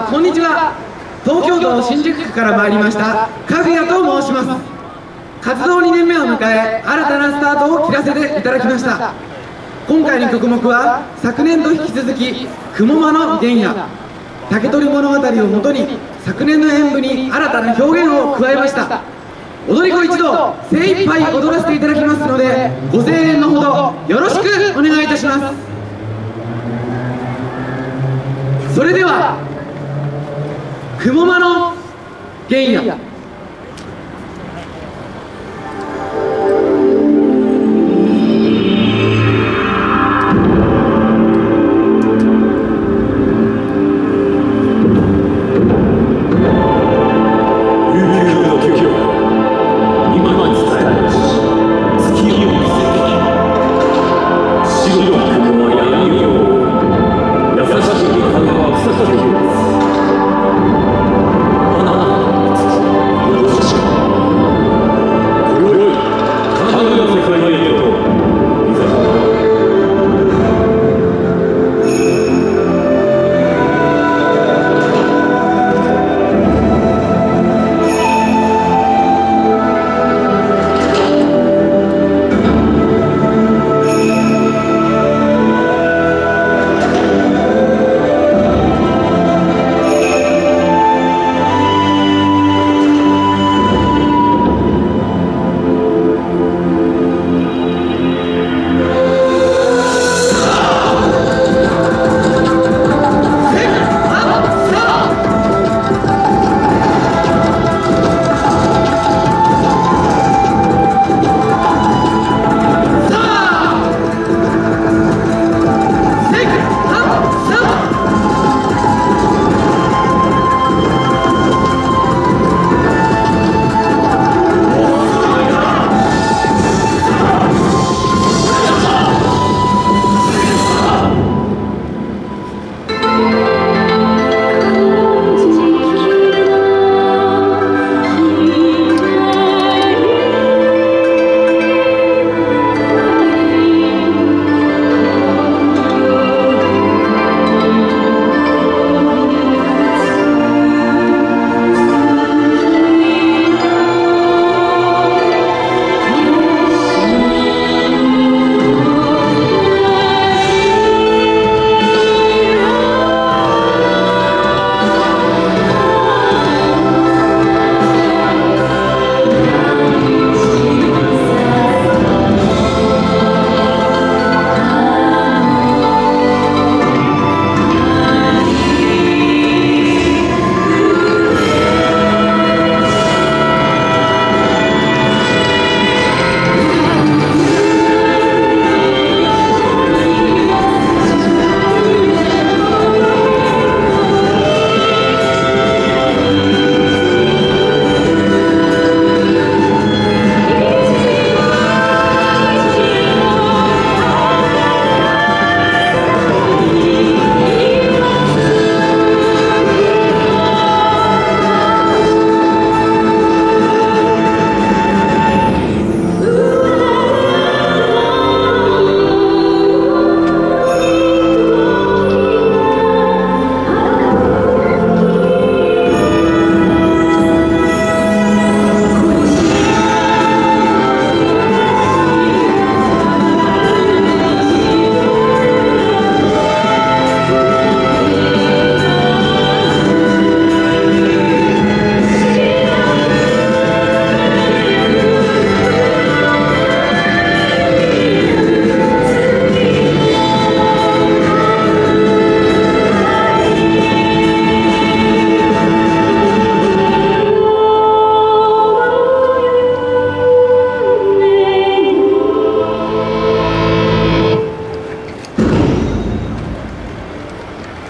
様、こんにちは。東京都新宿区から参りましたかぐやと申します。活動2年目を迎え、新たなスタートを切らせていただきました。今回の曲目は昨年と引き続き雲間の原野、竹取物語をもとに昨年の演舞に新たな表現を加えました。踊り子一同精一杯踊らせていただきますので、ご声援のほどよろしくお願いいたします。それでは雲間の原野。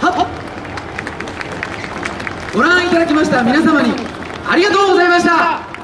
ご覧いただきました皆様にありがとうございました。